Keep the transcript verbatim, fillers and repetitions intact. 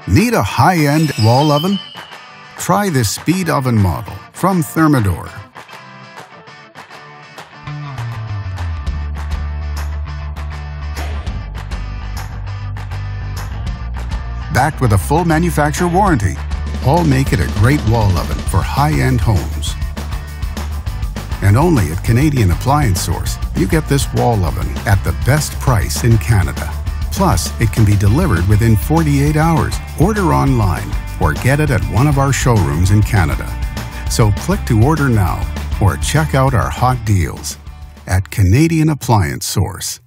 Need a high-end wall oven? Try this speed oven model from Thermador. Backed with a full manufacturer warranty, all make it a great wall oven for high-end homes. And only at Canadian Appliance Source, you get this wall oven at the best price in Canada. Plus, it can be delivered within forty-eight hours. Order online or get it at one of our showrooms in Canada. So click to order now or check out our hot deals at Canadian Appliance Source.